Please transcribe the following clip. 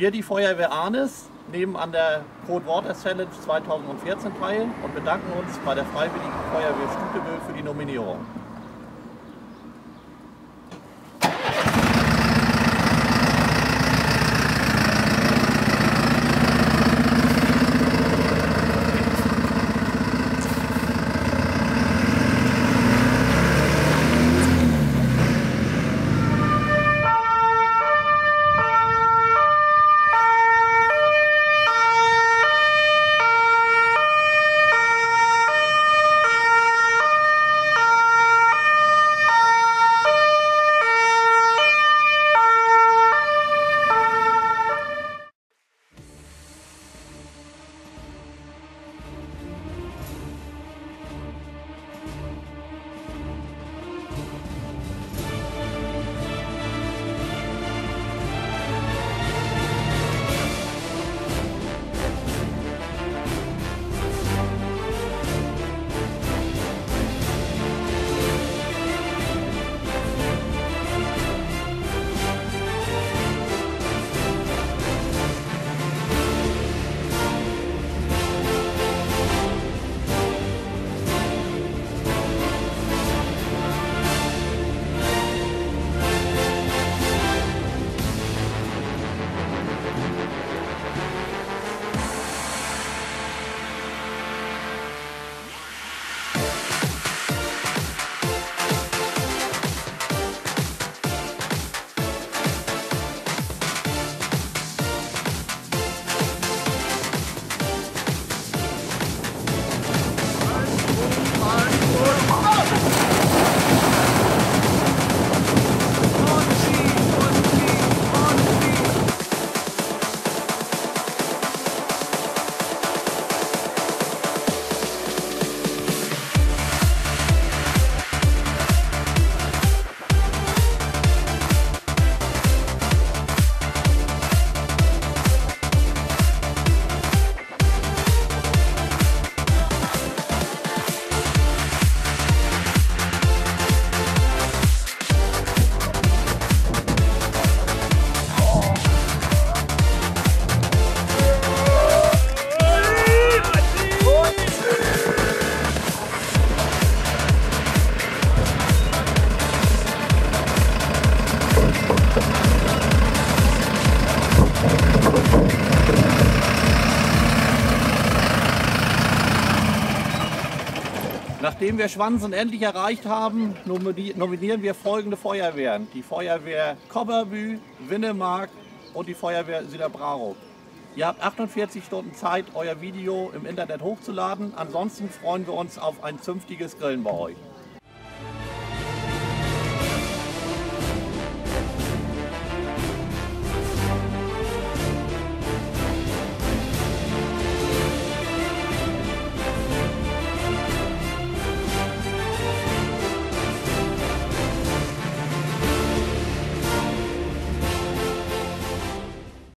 Wir, die Feuerwehr Arnis, nehmen an der Cold Water Challenge 2014 teil und bedanken uns bei der Freiwilligen Feuerwehr Stütebüll für die Nominierung. Nachdem wir Schwansen endlich erreicht haben, nominieren wir folgende Feuerwehren. Die Feuerwehr Cobberbü, Winnemark und die Feuerwehr Süderbrarup. Ihr habt 48 Stunden Zeit, euer Video im Internet hochzuladen. Ansonsten freuen wir uns auf ein zünftiges Grillen bei euch.